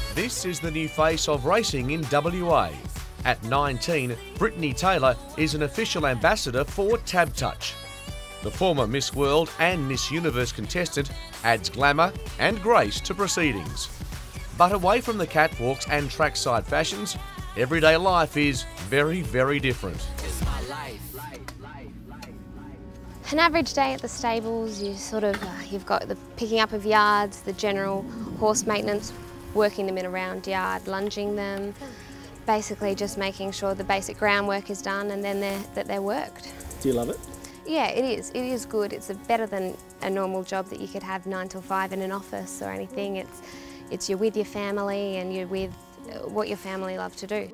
This is the new face of racing in WA. At 19, Brittany Taylor is an official ambassador for TABtouch. The former Miss World and Miss Universe contestant adds glamour and grace to proceedings. But away from the catwalks and trackside fashions, everyday life is very, very different. An average day at the stables, you've got the picking up of yards, the general horse maintenance, working them in a round yard, lunging them, basically just making sure the basic groundwork is done and then they're worked. Do you love it? Yeah, it is. It is good. It's better than a normal job that you could have 9 till 5 in an office or anything. It's you're with your family and you're with what your family love to do.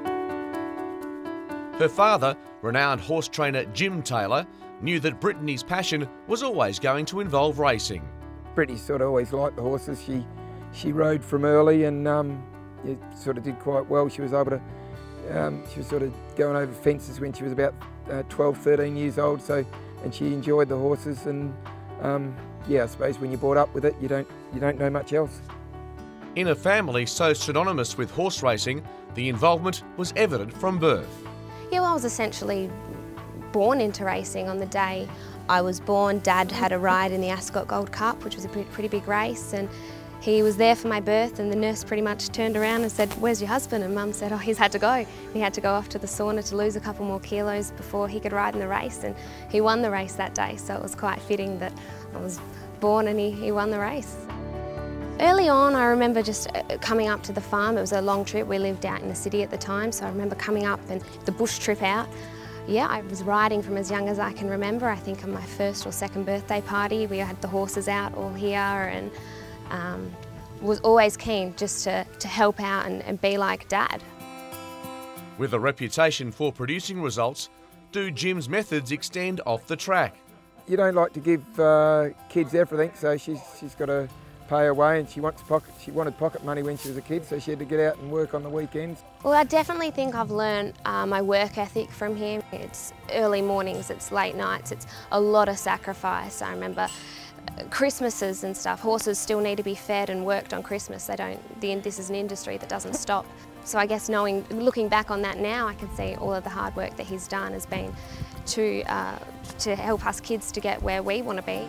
Her father, renowned horse trainer Jim Taylor, knew that Brittany's passion was always going to involve racing. Brittany sort of always liked the horses. She rode from early and sort of did quite well. She was able to, she was sort of going over fences when she was about 12, 13 years old. And she enjoyed the horses. And yeah, I suppose when you're brought up with it, you don't know much else. In a family so synonymous with horse racing, the involvement was evident from birth. Yeah, well, I was essentially born into racing on the day I was born. Dad had a ride in the Ascot Gold Cup, which was a pretty big race, and he was there for my birth, and the nurse pretty much turned around and said, "Where's your husband?" And Mum said, "Oh, he's had to go. He had to go off to the sauna to lose a couple more kilos before he could ride in the race," and he won the race that day, so it was quite fitting that I was born and he won the race. Early on, I remember just coming up to the farm. It was a long trip. We lived out in the city at the time, so I remember coming up and the bush trip out. Yeah, I was riding from as young as I can remember. I think on my first or second birthday party, we had the horses out all here, and was always keen just to help out and be like Dad. With a reputation for producing results, do Jim's methods extend off the track? You don't like to give kids everything, so she's got to pay her way, and she wanted pocket money when she was a kid, so she had to get out and work on the weekends. Well, I definitely think I've learned my work ethic from him. It's early mornings, it's late nights, it's a lot of sacrifice. I remember Christmases and stuff. Horses still need to be fed and worked on Christmas. This is an industry that doesn't stop. So I guess looking back on that now, I can see all of the hard work that he's done has been to help us kids to get where we want to be.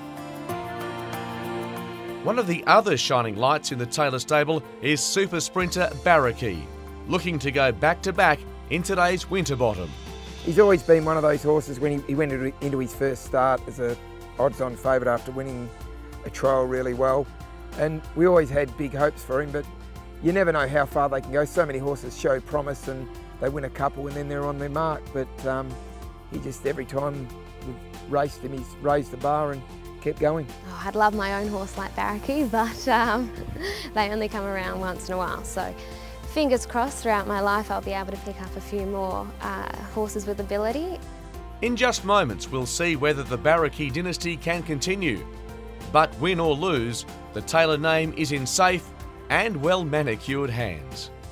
One of the other shining lights in the Taylor stable is super sprinter Barracky, looking to go back-to-back in today's Winterbottom. He's always been one of those horses when he went into his first start as a odds-on favourite after winning a trial really well. And we always had big hopes for him, but you never know how far they can go. So many horses show promise and they win a couple and then they're on their mark. But he just, every time we've raced him, he's raised the bar and kept going. Oh, I'd love my own horse like Barracky, but they only come around once in a while. So fingers crossed throughout my life I'll be able to pick up a few more horses with ability. In just moments, we'll see whether the Barracky dynasty can continue. But win or lose, the Taylor name is in safe and well-manicured hands.